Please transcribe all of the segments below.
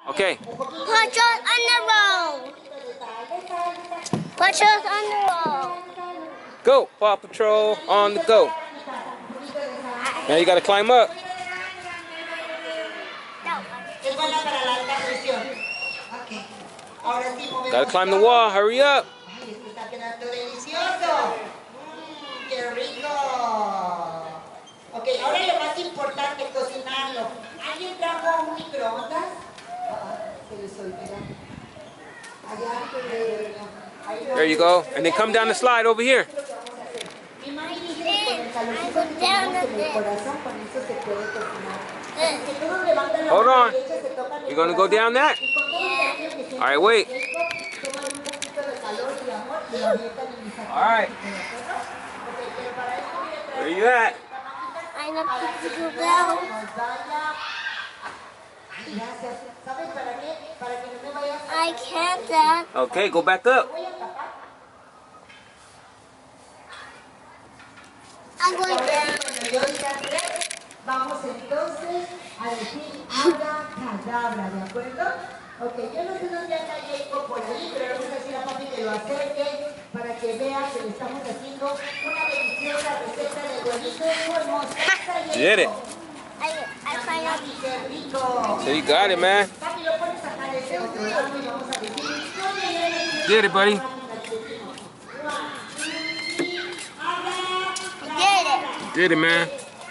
Okay. Patrol on the road. Patrol on the road. Go, Paw Patrol on the go. Now you gotta climb up. Gotta climb the wall, hurry up. ¡Qué rico! Ok, ahora lo más importante es cocinarlo. ¿Alguien trajo un microondas? Se les olvidó. There you go. And then come down the slide over here. Mi mami dice que con el calorcito que tenemos en el corazón, con eso se puede cocinar. Que todos levantan la Hold on. leche, se tocan el You're gonna go down that? All right, wait. toman un poquito de calor y amor y lo avientan en mi sartén. All right. Where you at? I'm a Patrol girl. I can't, Dad. Okay, go back up. I'm going down. Vamos entonces a decir abracadabra, ¿de acuerdo? Ok, yo no sé dónde anda Jacob por ahí, pero vamos a decir a papi que lo acerque para que vea que le estamos haciendo una deliciosa receta de huevitos con mostaza y You did it. I find out. ¡Qué rico! So you got it, man. Papi, lo pones a calentar otro lado y vamos a decir Did it, buddy. I did it. You did it, man.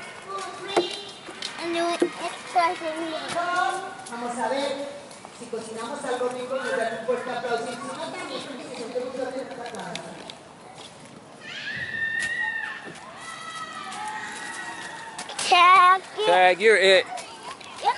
And it's pressing me. Vamos a ver si cocinamos algo rico, nos dan un fuerte aplauso. Y si no, también porque se siente muy fuerte en esta casa. Tag. Tag, you're it. Yep.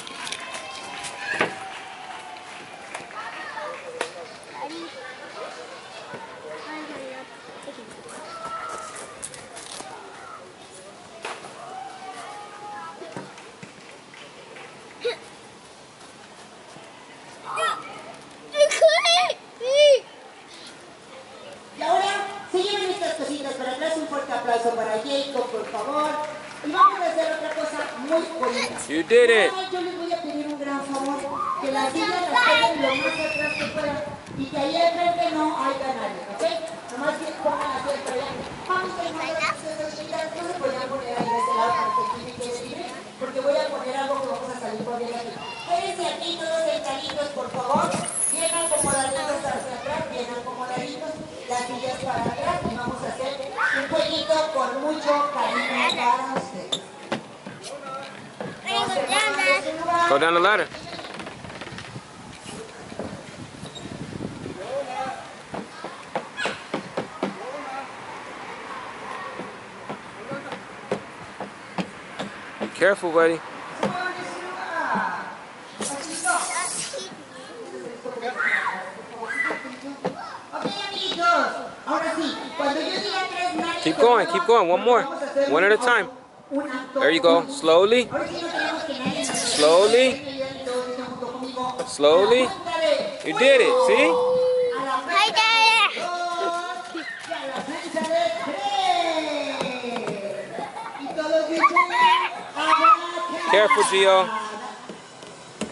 Y ahora, se lleven estas cositas para atrás, un fuerte aplauso para Jacob, por favor. Y vamos a hacer otra cosa muy bonita. You did it. Yo les voy a pedir un gran favor, que las sillas las pongan lo más atrás que puedan y que ahí al frente no haya nadie, ¿ok? Nomás que pongan así para allá. Vamos a ir a esas sillas, no se podían poner ahí de este lado para que aquí me quede libre, porque voy a poner algo que vamos a salir corriendo aquí. Quédense aquí todos sentaditos, por favor. Bien acomodaditos hacia atrás, bien acomodaditos, las sillas para atrás y vamos a hacer un jueguito con mucho cariño para ustedes. Go down the ladder. Be careful, buddy. Keep going, one more. One at a time. There you go. Slowly. Slowly. Slowly. You did it, see? I did it. Careful, Gio.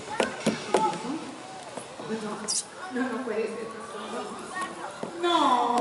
No.